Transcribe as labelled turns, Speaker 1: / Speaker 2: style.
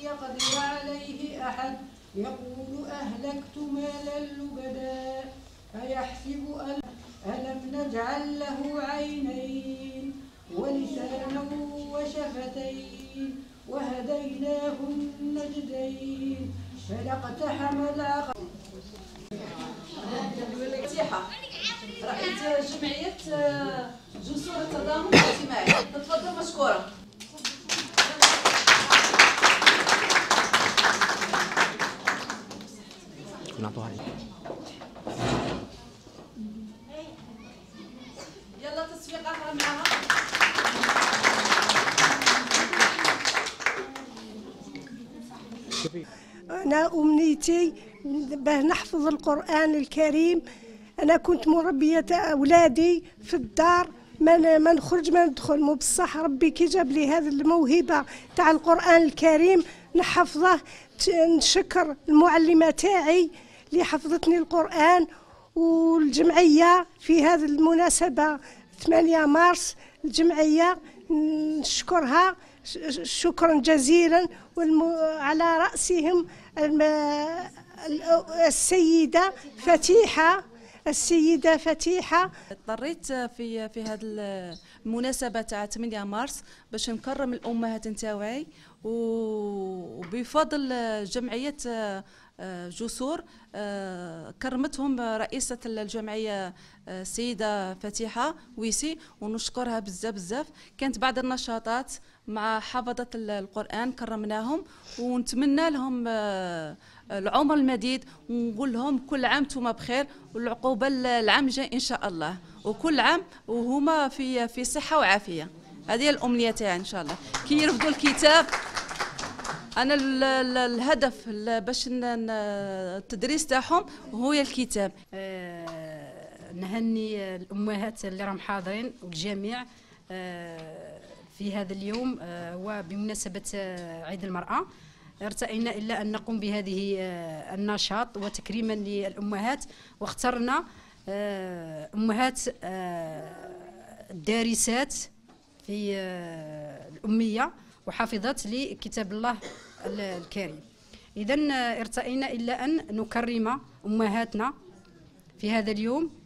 Speaker 1: يقدر عليه أحد يقول أهلكت مالا لبدا أيحسب ألم نجعل له عينين ولسانا وشفتين وهديناه النجدين فلاقتحم العقبة.
Speaker 2: رئيس جمعية جسور التضامن الاجتماعي، تفضل مشكورة. يلا تصفيقات معها.
Speaker 3: أنا أمنيتي باه نحفظ القرآن الكريم. أنا كنت مربية أولادي في الدار، ما نخرج ما ندخل، مو بصح ربي كي جاب لي هذه الموهبة تاع القرآن الكريم نحفظه. نشكر المعلمة تاعي اللي حفظتني القرآن، والجمعية في هذه المناسبة 8 مارس الجمعية نشكرها شكرا جزيلا، على رأسهم السيدة فتيحة.
Speaker 2: اضطريت في هذه المناسبة تاع 8 مارس باش نكرم الأمهات نتاوعي، وبفضل جمعية جسور كرمتهم رئيسة الجمعية السيدة فتيحة ويسي، ونشكرها بزاف بزاف. كانت بعض النشاطات مع حفظة القرآن كرمناهم، ونتمنى لهم العمر المديد، ونقول لهم كل عام نتوما بخير، والعقوبة العام الجاي إن شاء الله، وكل عام وهما في صحة وعافية. هذه الأمنية تاعي إن شاء الله. كي يرفضوا الكتاب، أنا الهدف باش التدريس تاعهم هو الكتاب.
Speaker 4: نهني الأمهات اللي راهم حاضرين والجميع في هذا اليوم، وبمناسبة عيد المرأة ارتئينا إلا أن نقوم بهذه النشاط وتكريما للأمهات، واخترنا أمهات الدارسات في الأمية وحافظات لكتاب الله الكريم. إذن ارتئينا إلا أن نكرم أمهاتنا في هذا اليوم